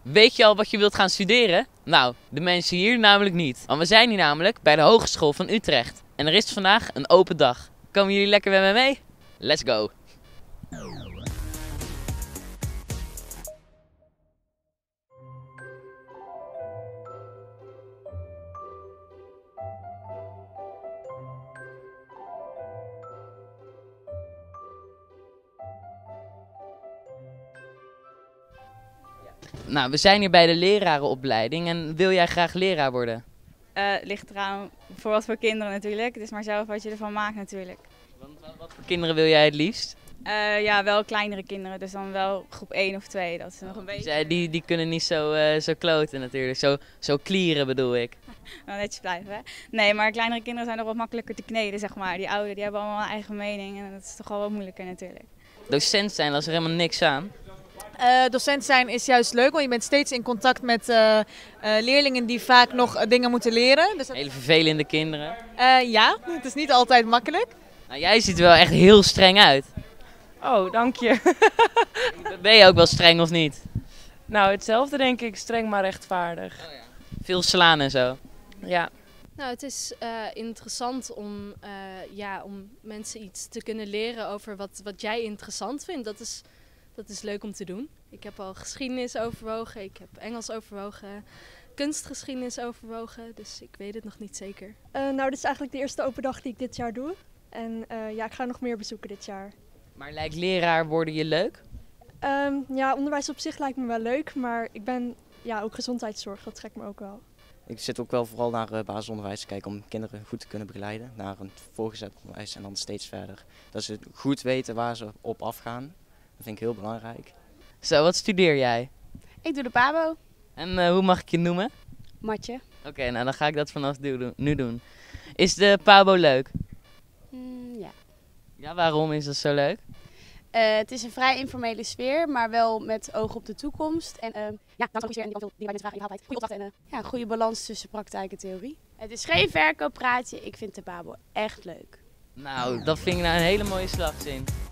Weet je al wat je wilt gaan studeren? Nou, de mensen hier namelijk niet. Want we zijn hier namelijk bij de Hogeschool van Utrecht. En er is vandaag een open dag. Komen jullie lekker met mij mee? Let's go! Nou, we zijn hier bij de lerarenopleiding en wil jij graag leraar worden? Ligt eraan voor wat voor kinderen natuurlijk. Het is maar zelf wat je ervan maakt natuurlijk. Wat voor kinderen wil jij het liefst? Ja, wel kleinere kinderen. Dus dan wel groep 1 of 2. Dat is nog een beetje... Die kunnen niet zo kloten natuurlijk. Zo klieren bedoel ik. Nou, netjes blijven, hè? Nee, maar kleinere kinderen zijn nog wat makkelijker te kneden, zeg maar. Die ouderen die hebben allemaal een eigen mening. En dat is toch wel wat moeilijker natuurlijk. Docent zijn, dat is er helemaal niks aan. Docent zijn is juist leuk, want je bent steeds in contact met leerlingen die vaak nog dingen moeten leren. Dus Hele vervelende kinderen. ja, het is niet altijd makkelijk. Nou, jij ziet er wel echt heel streng uit. Oh, dank je. Ben je ook wel streng of niet? Nou, hetzelfde denk ik. Streng maar rechtvaardig. Oh ja. Veel slaan en zo. Ja. Nou, het is interessant om mensen iets te kunnen leren over wat jij interessant vindt. Dat is leuk om te doen. Ik heb al geschiedenis overwogen, ik heb Engels overwogen, kunstgeschiedenis overwogen, dus ik weet het nog niet zeker. Nou, dit is eigenlijk de eerste open dag die ik dit jaar doe. En ik ga nog meer bezoeken dit jaar. Maar lijkt leraar worden je leuk? Ja, onderwijs op zich lijkt me wel leuk, maar ik ben ook gezondheidszorg, dat trekt me ook wel. Ik zit ook wel vooral naar basisonderwijs te kijken om kinderen goed te kunnen begeleiden. Naar een voorgezet onderwijs en dan steeds verder. Dat ze goed weten waar ze op afgaan. Dat vind ik heel belangrijk. Zo, wat studeer jij? Ik doe de PABO. En hoe mag ik je noemen? Matje. Oké, nou dan ga ik dat vanaf nu doen. Is de PABO leuk? Ja. Ja, waarom is dat zo leuk? Het is een vrij informele sfeer, maar wel met oog op de toekomst. En dan kan je en die kan veel dingen bij mensen vragen en je haalt uit. Goede opdrachten en een goede balans tussen praktijk en theorie. Het is geen verkooppraatje. Ik vind de PABO echt leuk. Nou, dat vind ik nou een hele mooie slagzin.